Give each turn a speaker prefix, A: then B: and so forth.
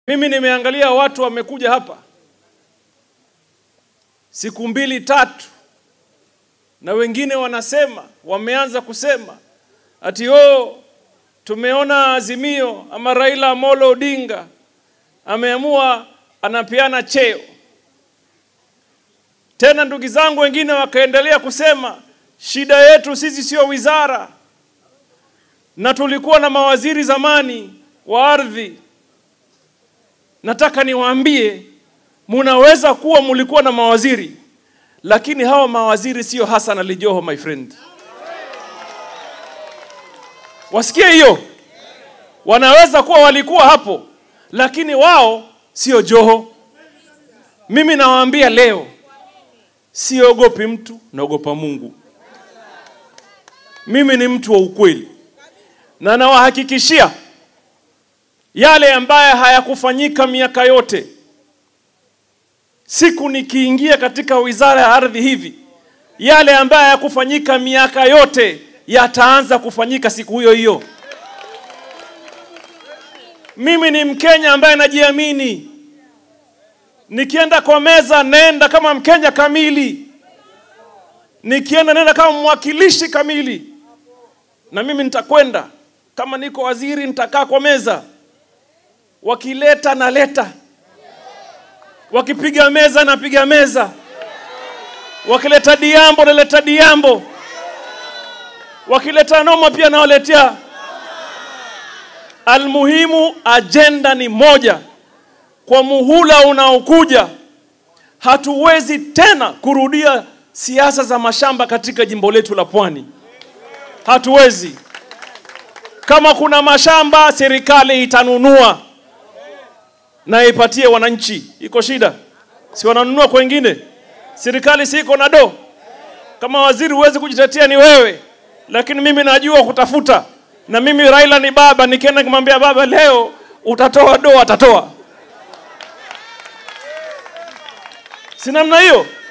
A: Mimi nimeangalia watu wamekuja hapa siku 2-3 na wengine wanasema, wameanza kusema ati tumeona Azimio ama Raila Amolo Odinga ameamua anapeana cheo. Tena ndugu zangu wengine wakaendelea kusema shida yetu sisi sio wizara, na tulikuwa na mawaziri zamani wa ardhi. Nataka niwaambie, munaweza kuwa mulikuwa na mawaziri, lakini hawa mawaziri sio Hassan Ali Joho, my friend. Wasikie hiyo? Wanaweza kuwa walikuwa hapo, lakini wao sio Joho. Mimi nawaambia leo, siogopi mtu, naogopa Mungu. Mimi ni mtu wa ukweli, na nawahakikishia yale ambaye hayakufanyika miaka yote, siku nikiingia katika wizara ya ardhi hivi, yale ambaye hayakufanyika miaka yote yataanza kufanyika siku hiyo hiyo. Mimi ni Mkenya ambaye najiamini. Nikienda kwa meza nenda kama Mkenya kamili. Nikienda nenda kama mwakilishi kamili. Na mimi nitakwenda kama niko waziri, nitakaa kwa meza. Wakileta na leta. Wakipiga meza na piga meza. Wakileta diambo na leta diambo. Wakileta noma pia naoletea. Almuhimu, agenda ni moja. Kwa muhula unaokuja, hatuwezi tena kurudia siasa za mashamba katika jimbo letu la Pwani. Hatuwezi. Kama kuna mashamba, serikali itanunua na ipatie wananchi. Iko shida? Si wananunua kwa wengine? Serikali si iko na do? Kama waziri huwezi kujitetea ni wewe, lakini mimi najua kutafuta. Na mimi Raila ni baba, nikienda kumwambia baba leo utatoa do, atatoa. Si namna hiyo?